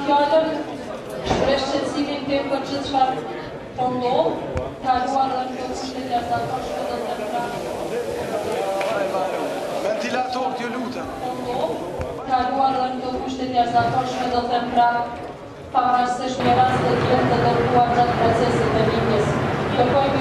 fjallën, shpresh qëtësimin tim për gjithë çfarë po ndodh, kaluar dhe në kushtet jashtëzakonshme do të Ventilator, t'ju lutem. Kaluar dhe në kushtet jashtëzakonshme do të pavarësisht me raste të tjera të dërguar gjatë procesit të lindjes. Kërkojmë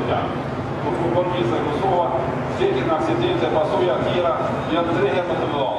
Kosova, sjetit në aksidente, pasoja tjera, janë 3 herë më të mëdha.